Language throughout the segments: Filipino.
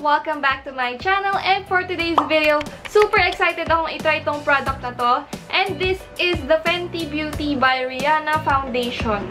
Welcome back to my channel, and for today's video, super excited akong itry itong product na to. And this is the Fenty Beauty by Rihanna Foundation.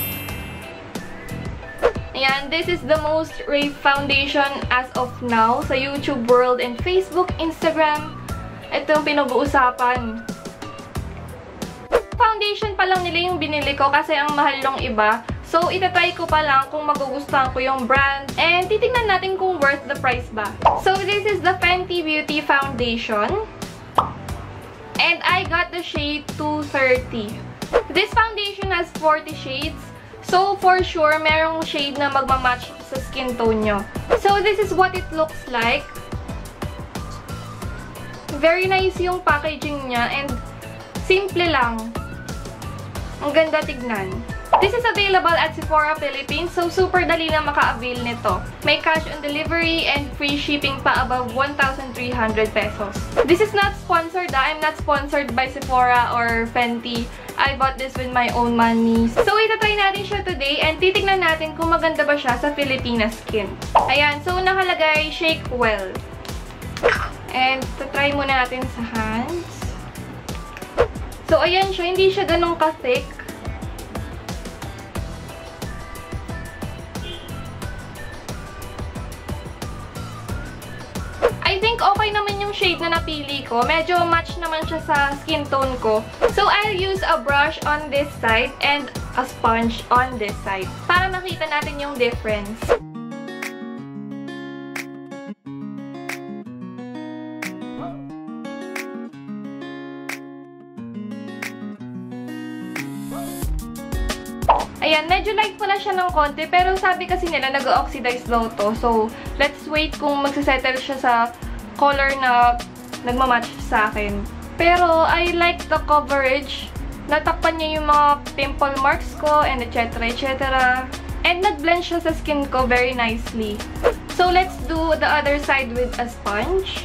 Ayan, this is the most rave foundation as of now sa YouTube world and Facebook, Instagram. Ito yung pinag-uusapan. Foundation pa lang nila yung binili ko kasi ang mahal ng iba. So, itatry ko pa lang kung magugustuhan ko yung brand. And titingnan natin kung worth the price ba. So, this is the Fenty Beauty Foundation. And I got the shade 230. This foundation has 40 shades. So, for sure, merong shade na magmamatch sa skin tone nyo. So, this is what it looks like. Very nice yung packaging niya. And simple lang. Ang ganda tignan. This is available at Sephora Philippines, so super dali lang maka-avail nito. May cash on delivery and free shipping pa above 1,300 pesos. This is not sponsored. I'm not sponsored by Sephora or Fenty. I bought this with my own money. So, itatry natin siya today and titignan natin kung maganda ba siya sa Filipina skin. Ayan, so nakalagay, shake well. And, try muna natin sa hands. So, ayan siya. Hindi siya ganun ka-thick. I think okay naman yung shade na napili ko. Medyo match naman siya sa skin tone ko. So, I'll use a brush on this side and a sponge on this side para makita natin yung difference. Ayan, medyo light pala siya ng konti, pero sabi kasi nila nag-oxidize daw to. So, let's wait kung magsasettle siya sa color na nagmamatch sa akin. Pero, I like the coverage. Natakpan niya yung mga pimple marks ko, and etc. etc. And nag-blend siya sa skin ko very nicely. So, let's do the other side with a sponge.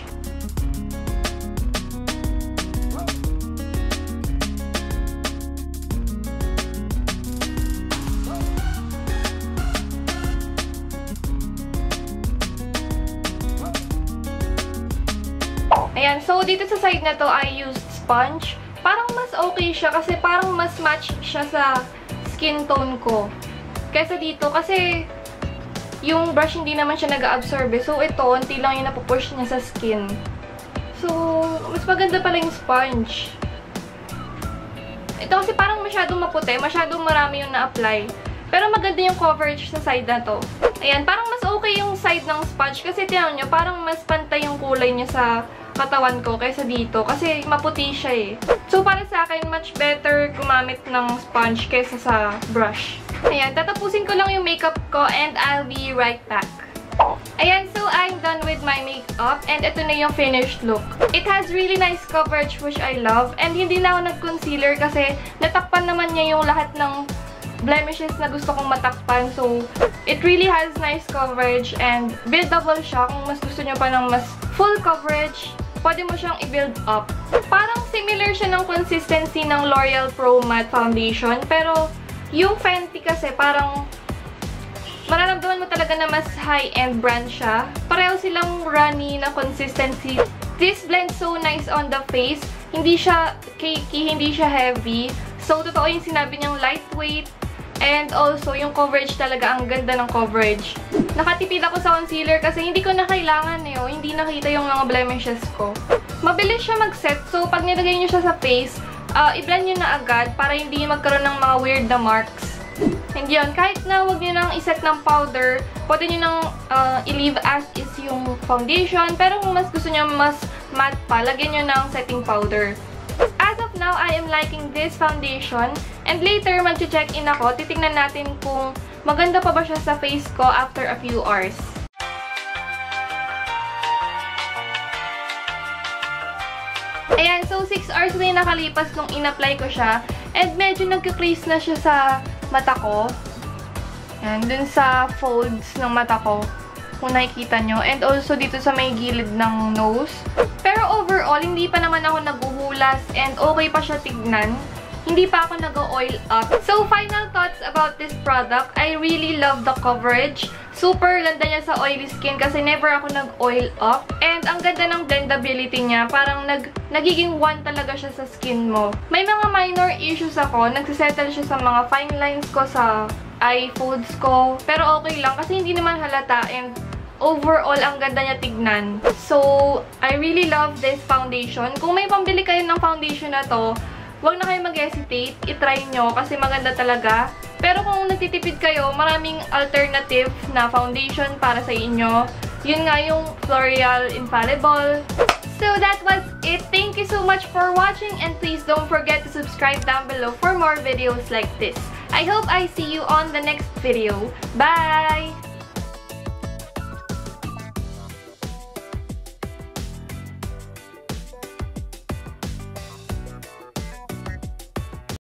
Ayan, so dito sa side na to, I used sponge. Parang mas okay siya kasi parang mas match siya sa skin tone ko. Kaysa dito, kasi yung brush hindi naman siya nag-absorb. So ito, unti lang yung napupush niya sa skin. So, mas maganda pala yung sponge. Ito kasi parang masyadong maputi, masyadong marami yung na-apply. Pero maganda yung coverage sa side na to. Ayan, parang mas okay yung side ng sponge kasi tinan nyo, parang mas pantay yung kulay niya sa katawan ko kaysa dito kasi maputi siya eh. So, para sa akin, much better gumamit ng sponge kaysa sa brush. Ayan, tatapusin ko lang yung makeup ko and I'll be right back. Ayan, so I'm done with my makeup and ito na yung finished look. It has really nice coverage which I love and hindi na ako nag-concealer kasi natakpan naman niya yung lahat ng blemishes na gusto kong matakpan. So, it really has nice coverage and buildable siya. Kung mas gusto nyo pa ng mas full coverage, pwede mo siyang i-build up. Parang similar siya ng consistency ng L'Oreal Pro Matte Foundation. Pero, yung Fenty kasi parang mararamdaman mo talaga na mas high-end brand siya. Pareho silang runny na consistency. This blends so nice on the face. Hindi siya cakey, hindi siya heavy. So, totoo yung sinabi niyang lightweight. And also, yung coverage talaga, ang ganda ng coverage. Nakatipid ako sa concealer kasi hindi ko na kailangan hindi nakita yung mga blemishes ko. Mabilis siya mag-set, so pag nilagay nyo siya sa face, i-blend nyo na agad para hindi magkaroon ng mga weird na marks. And yun, kahit na huwag nyo nang iset ng powder, pwede nyo nang i-leave as is yung foundation. Pero kung mas gusto nyo mas matte pa, lagyan nyo ng setting powder. As of now, I am liking this foundation. And later, mag-check in ako. Titingnan natin kung maganda pa ba siya sa face ko after a few hours. Ayan, so 6 hours na yung nakalipas nung in-apply ko siya. And medyo nagka-crease na siya sa mata ko. Ayan, dun sa folds ng mata ko. Kung nakikita nyo. And also dito sa may gilid ng nose. Pero overall, hindi pa naman ako naguhulas and okay pa siya tignan. hindi pa ako nag-oil up. So, final thoughts about this product. I really love the coverage. Super ganda niya sa oily skin kasi never ako nag-oil up. And ang ganda ng blendability niya. Parang nagiging one talaga siya sa skin mo. May mga minor issues ako. Nagsisettle siya sa mga fine lines ko sa eye folds ko. Pero okay lang kasi hindi naman halata and overall, ang ganda niya tignan. So, I really love this foundation. Kung may pambili kayo ng foundation na to, huwag na kayo mag-hesitate. I-try nyo kasi maganda talaga. Pero kung nagtitipid kayo, maraming alternative na foundation para sa inyo. Yun nga yung L'Oreal Infallible. So that was it. Thank you so much for watching and please don't forget to subscribe down below for more videos like this. I hope I see you on the next video. Bye!